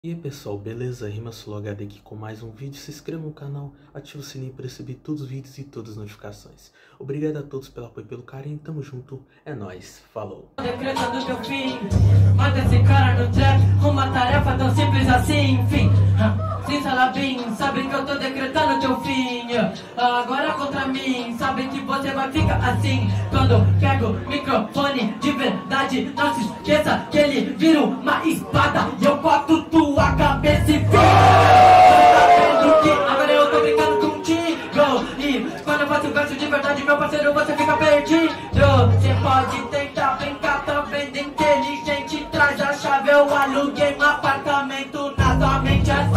E aí pessoal, beleza? RimaSoloHD aqui com mais um vídeo. Se inscreva no canal, ative o sininho para receber todos os vídeos e todas as notificações. Obrigado a todos pelo apoio e pelo carinho, tamo junto, é nóis, falou! Decretando teu fim, manda esse cara no trap, uma tarefa tão simples assim, enfim. Sem salabim, sabem que eu tô decretando teu fim. Agora contra mim, sabem que você vai ficar assim. Quando eu pego o microfone de verdade, não se esqueça que ele vira uma espada e eu corto tua cabeça e fim. Tá vendo que agora eu tô brincando contigo? E quando eu faço verso de verdade, meu parceiro, você fica perdido. Você pode tentar brincar também de inteligente, traz a chave, eu aluguei um apartamento na tua mente assim.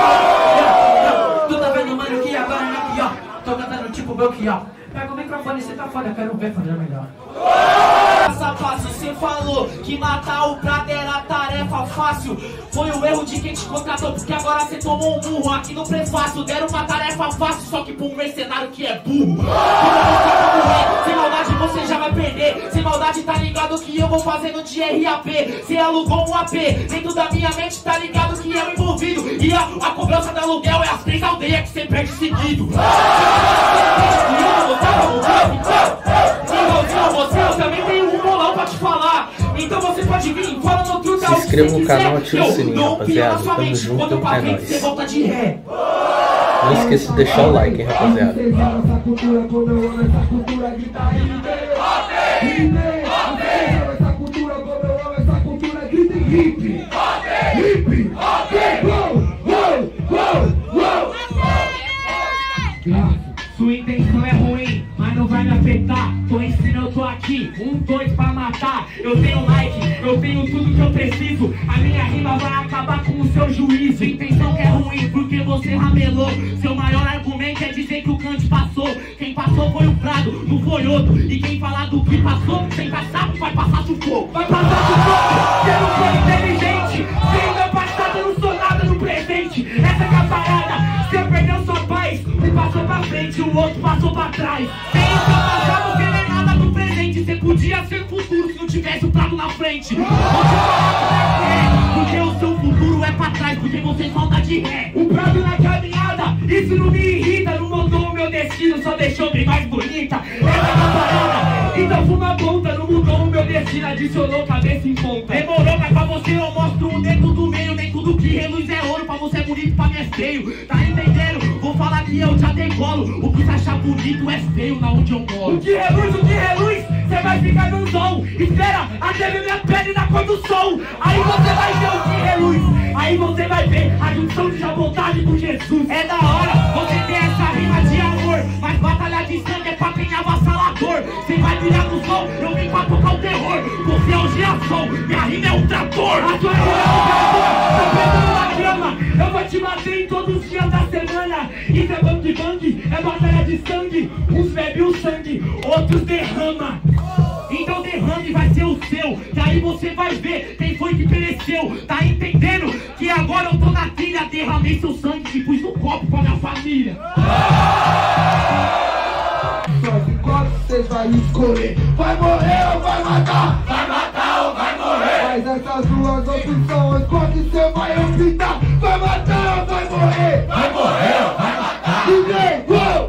Tu tá vendo, mano, que agora não é pior. Tô cantando tipo Belchior. Pega o microfone e cê tá foda, quero ver fazer melhor. Fácil, cê falou que matar o Prado era tarefa fácil. Foi o erro de quem te contratou, porque agora cê tomou um burro. Aqui no prefácio deram uma tarefa fácil, só que pra um mercenário que é burro. Sem maldade você já vai perder. Sem maldade tá ligado que eu vou fazendo de RAP. Cê alugou um AP, dentro da minha mente tá ligado que eu envolvido. E a cobrança do aluguel é as 3 aldeias que cê perde seguido. Eu também tenho um bolão pra te falar. Então você pode vir, fala no truque. Se inscreva no canal, ative o sininho, rapaziada. Tamo junto, é nóis. Não esqueça de deixar o like, hein, rapaziada. Sua intenção é ruim, mas não vai me afetar. Tô ensinando, eu tô aqui, 1, 2 pra matar. Eu tenho like, eu tenho tudo que eu preciso. A minha rima vai acabar com o seu juízo. Intenção que é ruim, porque você ramelou. Seu maior argumento é dizer que o Kant passou. Quem passou foi o Prado, não foi outro. E quem falar do que passou, sem passar, vai passar sufoco. Vai passar sufoco, você não foi inteligente. Sem meu passado, eu não sou nada no presente. Essa é a parada, você perdeu sua paz. Um passou pra frente, o outro passou pra trás. Sem o seu passado, você não é nada no presente. Você podia ser futuro se não tivesse o Prado na frente. Vou te falar porque o seu futuro é pra trás, porque você falta de ré. O Prado na caminhada, isso não me irrita. Não mudou o meu destino, só deixou bem mais bonita. Essa é a parada, então fuma a ponta. Não mudou o meu destino, adicionou cabeça em ponta. Demorou, mas pra você eu mostro o dedo do meio. Nem tudo que reluz é ouro, pra você é bonito, pra mim é feio. Tá entendendo? Vou falar que eu já decolo. O que você achar bonito é feio na onde eu moro. O que reluz, cê vai ficar no som. Espera até ver minha pele na cor do sol. Aí você vai ver o que reluz. Aí você vai ver a junção de vontade com Jesus. É da hora, você tem essa rima de amor, mas batalha de sangue é pra quem é avassalador. Cê vai virar no som, eu vim pra tocar o terror. Você é o girassol, minha rima é um trator. A sua rima é um trator, tá pegando na grama. Eu vou te bater em todos os dias da semana. Isso é bang, é batalha de sangue. Uns bebem o sangue, outros derrama. Então derrame vai ser o seu. Que aí você vai ver quem foi que pereceu. Tá entendendo? Que agora eu tô na trilha. Derramei seu sangue e pus no copo pra minha família. Só de qual vocês vão escolher? Vai morrer ou vai matar? Vai matar ou vai morrer? Mas essas duas opções, qual que você vai optar? Vai matar ou vai morrer? Vai morrer ou vai matar? DJ, uou!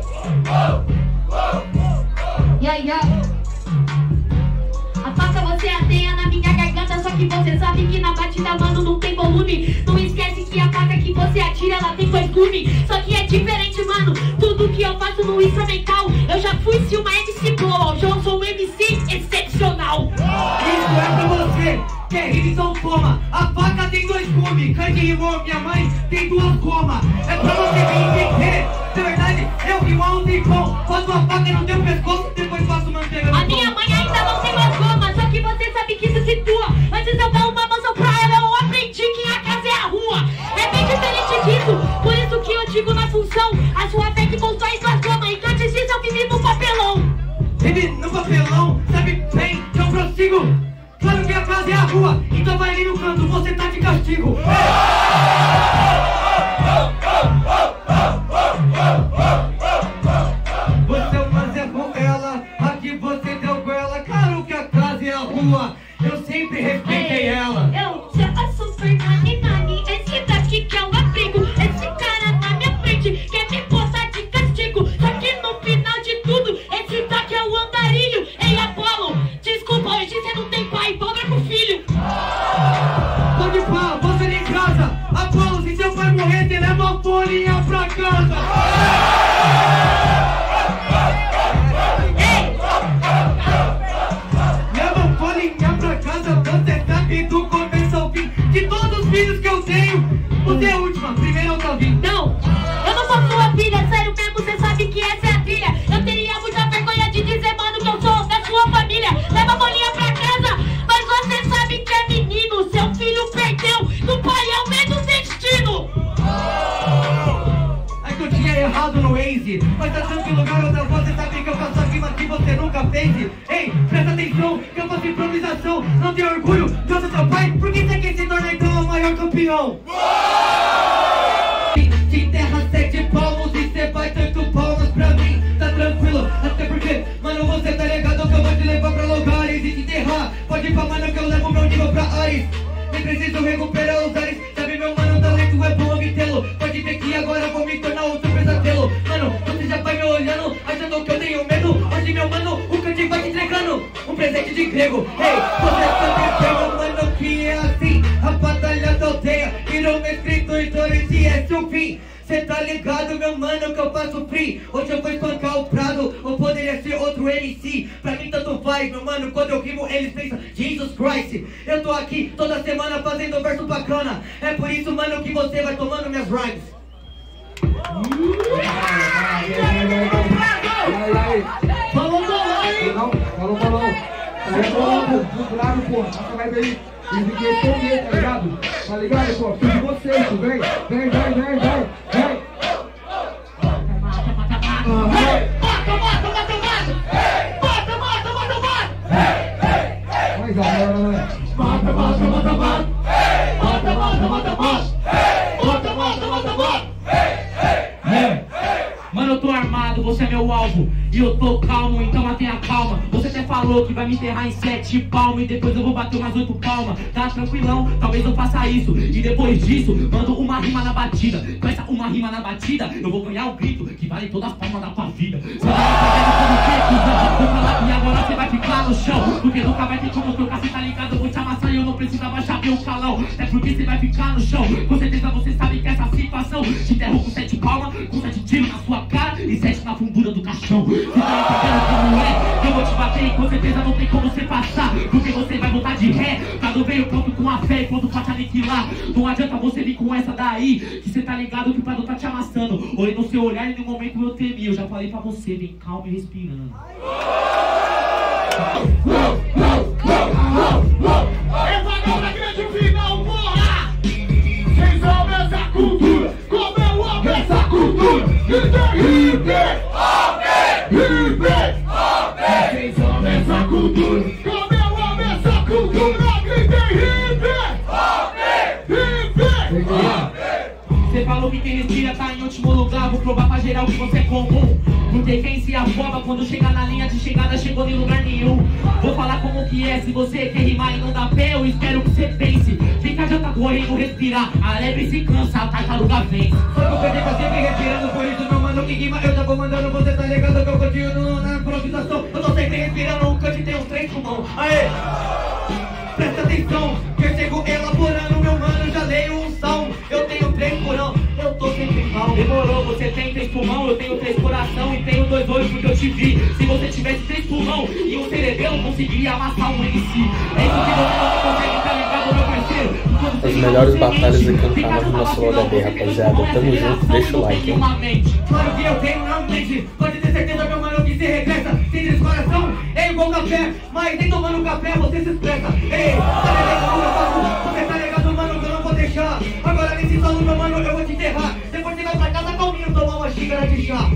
A faca você ateia na minha garganta, só que você sabe que na batida, mano, não tem volume. Não esquece que a faca que você atira, ela tem 2 gumes. Só que é diferente, mano, tudo que eu faço no instrumental. Eu já fui se uma MC boa, hoje eu sou um MC excepcional. Isso é pra você, que é rima, então toma. A faca tem 2 gumes, Kanye rimou, minha mãe tem 2 comas. É pra você me entender, de verdade, eu rimo há um tempão. Faço a faca no teu pescoço, depois faço manteiga no A minha mãe ainda não tem mais goma, só que você sabe que se situa. Antes eu dar uma maçã pra ela, eu aprendi que a casa é a rua. É bem diferente disso, por isso que eu digo na função. A sua fé que constrói suas gomas, então antes disso eu vivi no papelão. Vive no papelão, sabe bem que eu prossigo. Claro que a casa é a rua, então vai ali no canto, você tá de castigo. Você mas é com ela, aqui você deu com ela. Claro que a casa é a rua, eu sempre respeitei ela. Eu já passo por nani, esse bolinha pra casa. Leva bolinha pra casa, você sabe do começo ao fim. De todos os filhos que eu tenho, você é a última, primeiro eu tô vindo. Não, eu não sou sua filha, sério mesmo, você sabe que essa é a trilha. Eu teria muita vergonha de dizer, mano, que eu sou da sua família. Leva a bolinha pra casa, mas você sabe que é menino. Seu filho perdeu, do pai é o mesmo destino. É que eu tinha errado no Waze, mas tá tranquilo, garota, você sabe que eu faço a rima que você nunca fez. Ei, presta atenção, que eu faço improvisação. Não tem orgulho de eu ser seu pai, porque você quer se tornar então o maior campeão. De terra 7 palmos e cê vai tanto palmas pra mim. Tá tranquilo, até porque, mano, você tá ligado que eu vou te levar pra lugares e te enterrar. Pode ir pra mano que eu levo meu nível pra Ares. Nem preciso recuperar os ares. Sabe meu mano, talento é bom obtê-lo. Pode ver que agora eu vou me tornar outro pesadelo. Mano, você já vai me olhando, achando que eu tenho medo. Hoje meu mano, o cantinho vai te entregando um presente de grego. Ei, você tá pensando, mano, que é assim. A batalha da aldeia virou meu escritor e esse é seu fim. Cê tá ligado, meu mano, que eu faço free. Hoje eu vou espancar o Prado, ou poderia ser outro MC. Pra mim tanto faz, meu mano, quando eu rimo eles pensam Jesus Christ. Eu tô aqui toda semana fazendo verso bacana. É por isso, mano, que você vai tomando minhas rhymes. Falou, falou. Aí, claro, pô. Passa mais aí. E ninguém responder, tá ligado? Tá ligado, pô? Preciso de vocês, vem. Mais agora, Mano, eu tô armado, você é meu alvo. E eu tô calmo, então mantenha calma. Você até falou que vai me enterrar em 7 palmas e depois eu vou bater umas 8 palmas. Tá tranquilão, talvez eu faça isso. E depois disso, mando uma rima na batida. Com essa uma rima na batida, eu vou ganhar o grito que vale todas as palmas da tua vida. Você vai vou falar e agora você vai ficar no chão. Porque nunca vai ter como trocar, cê tá ligado? Eu vou te amassar e eu não preciso abaixar meu calão. É porque você vai ficar no chão. Com certeza você sabe que essa situação te enterrou com 7 palmas, com 7 tiros na sua cara e 7 na fundura do caixão. Você tá entendendo como é? Eu vou te bater e com certeza não tem como você passar. Porque você vai voltar de ré. Cada veio pronto com a fé e pronto pra te aniquilar. Não adianta você vir com essa daí, que você tá ligado que o Prado tá te amassando. Olhei no seu olhar e no momento eu temi. Eu já falei pra você, vem calmo e respirando. Essa galera grande final, porra! Vocês amam essa cultura, como eu amo essa cultura! Hip! Vocês amam essa cultura, como eu amo essa cultura! Você falou que quem respira tá em último lugar. Vou provar pra geral que você é comum. Porque quem se afoba quando chega na linha de chegada chegou em lugar nenhum. Vou falar como que é, se você quer rimar e não dá pé, eu espero que você pense. Fica adianta correr e não respirar, a lebre se cansa, a tartaruga vence. Só que eu perdi pra sempre respirando, por isso meu mano que rima eu já vou mandando. Você tá ligado que eu continuo na improvisação. Eu tô sempre respirando, o cante tem uns 3 pulmão. Aê! Presta atenção, que eu chego elaborando, meu mano, já leio um salmo. Eu tenho 3 porão, eu tô sempre mal. Demorou, você tem 3 pulmão, eu tenho 3 coração e tenho 2 olhos porque eu te vi. Se você tivesse 3 pulmão e um cerebelo, conseguiria amassar um MC. É isso que você não consegue, tá ligado, meu parceiro? As melhores batalhas aqui no canal do nosso HD, rapaziada. Tamo junto, deixa o like, hein? Claro que eu tenho na mente, pode ter certeza, meu mano, que se regressa. Sem descoração, é igual café, mas nem tomando café você se expressa. Ei, tá ligado como eu faço? Você tá ligado, mano, que eu não vou deixar. Agora nesse solo, meu mano, eu vou te enterrar. Depois você vai pra casa calminho tomar uma xícara de chá.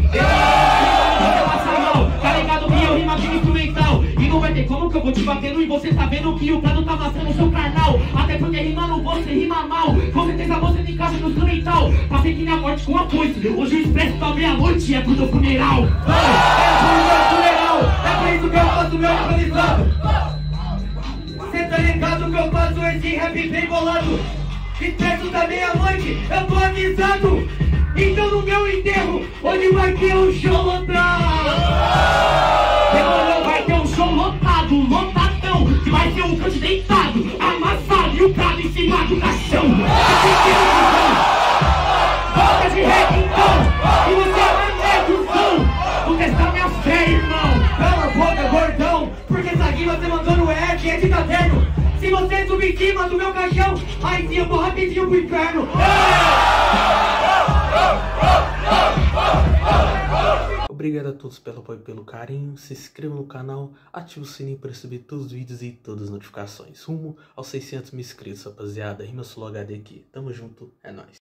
Tá ligado que eu rima aqui instrumental. E não vai ter como que eu vou te batendo e você tá vendo que o Prado tá amassando o seu carnal. Até porque rimando você rima mal. Com certeza você não encaixa no instrumental. Passei que na morte com a foice. Hoje o expresso da meia-noite é pro teu funeral. É por isso que eu faço meu improvisado. Cê tá ligado que eu faço esse rap bem bolado. Expresso da meia-noite, eu tô avisado. Então no meu enterro, onde vai ter um show lotado. Demorou, vai ter um show lotado, lotadão. Que vai ter um cante deitado, amassado e o Prado em cima do caixão. Volta de ré. você subir em cima do meu caixão, aí sim eu vou rapidinho pro inferno. Obrigado a todos pelo apoio e pelo carinho. Se inscreva no canal, ative o sininho para receber todos os vídeos e todas as notificações. Rumo aos 600 mil inscritos, rapaziada. Rima Sulou HD aqui. Tamo junto, é nóis.